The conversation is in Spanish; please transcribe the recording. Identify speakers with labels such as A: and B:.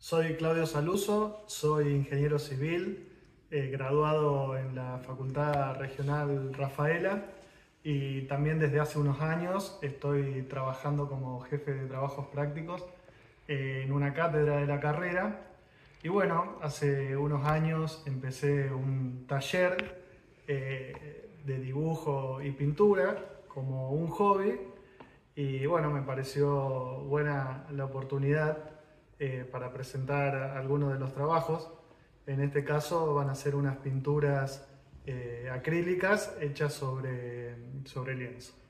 A: Soy Claudio Saluso, soy ingeniero civil, graduado en la Facultad Regional Rafaela y también desde hace unos años estoy trabajando como jefe de trabajos prácticos en una cátedra de la carrera. Y bueno, hace unos años empecé un taller de dibujo y pintura como un hobby y bueno, me pareció buena la oportunidad para presentar algunos de los trabajos. En este caso van a ser unas pinturas acrílicas hechas sobre lienzo.